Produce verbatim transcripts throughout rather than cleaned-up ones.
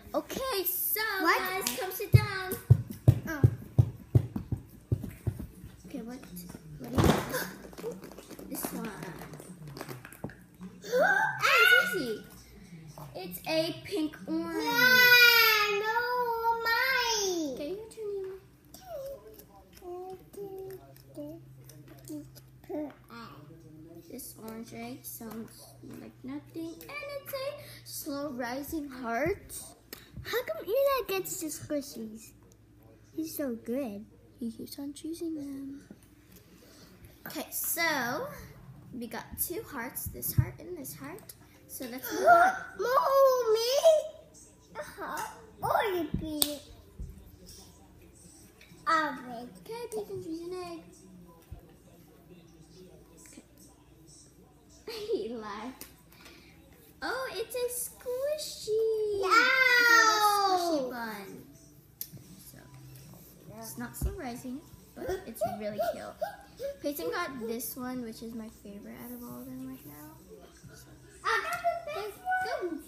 Okay, so What? guys, come sit down. Oh. Okay, what? What is this one? Oh, it's easy. It's a pink orange. Yeah, no, mine. Okay, your turn. This orange egg sounds like nothing, and it's a slow rising heart. How come Eli gets the squishies? He's so good. He keeps on choosing them. Okay, so we got two hearts, this heart and this heart. So let's move on. Mommy! Uh-huh. Or you be oven. Okay, you can choose an egg. Okay. Eli. Oh, it's a squishy. Yeah. It's a squishy bun. So it's not so rising, but it's really cute. Peyton got this one, which is my favorite out of all of them right now. I got the best one.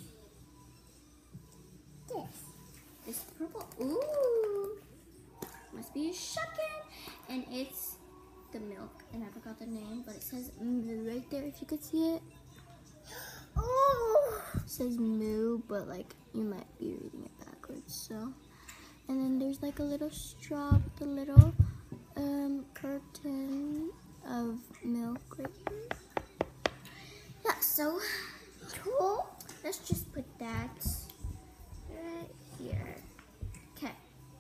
This. This purple. Ooh. Must be a shuckin'. And it's the milk. And I forgot the name, but it says moo right there if you could see it. Ooh. It says moo, but like you might be reading it backwards. So, and then there's like a little straw with a little um, curtain of milk right here. Yeah, so cool. Let's just put that right here. Okay.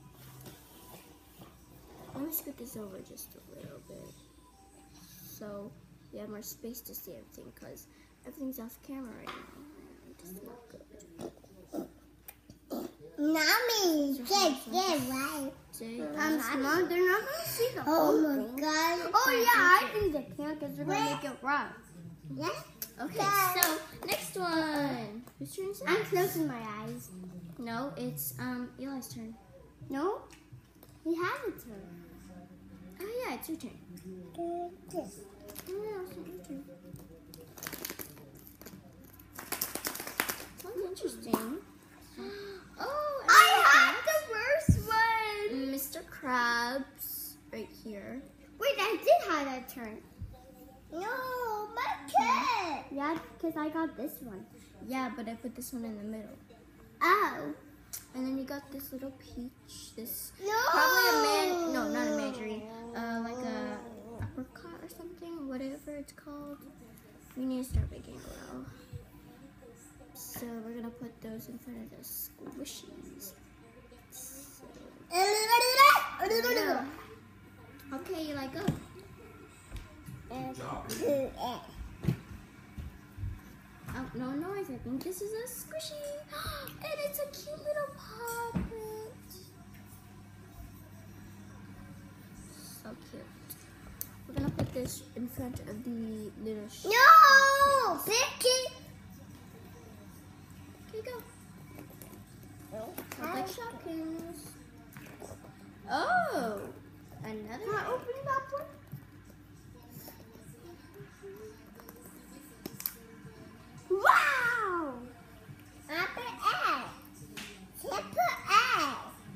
Let me scoot this over just a little bit so we have more space to see everything, because everything's off camera right now. It's not good. Mommy, get get right. I'm smart. They're not gonna see the whole Oh thing. my god. Oh yeah, I think they can because they're gonna make it rough. Yeah. Okay, so next one. Whose turn is it? I'm closing my eyes. No, it's um Eli's turn. No, he has a turn. Oh yeah, it's your turn. This. Oh yeah, it's your turn. Sounds interesting. Oh, I have have the worst one. Mister Krabs right here. Wait, I did have a turn. No, my kid. Yeah, because I got this one. Yeah, but I put this one in the middle. Oh. And then you got this little peach. This No. probably a man. No, not a mandarin. Uh, like a apricot or something. Whatever it's called. We need to start making it well. So we're gonna put those in front of the squishies. So, okay, you like go. Oh, no noise. I think this is a squishy. And it's a cute little puppet. So cute. We're gonna put this in front of the little sh- No, Vicky. Okay, go. Sounds like Shopkins. Oh, another. Can I open that one? Wow! Apple egg. Simple egg.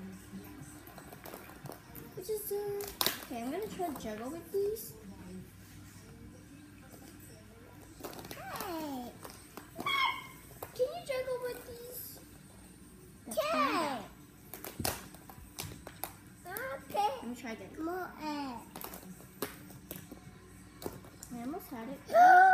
Which is uh. Okay, I'm gonna try to juggle with these. Hey. Can you juggle with these? Okay. Okay. Let me try again. More egg. I almost had it.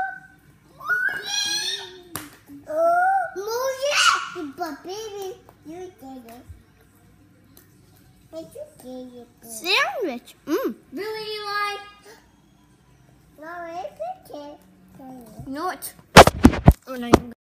Oh, more egg. But baby, you did it. But you did it. Sandwich. Mmm. Really, Eli? No, it's okay. No, it's. Oh, no.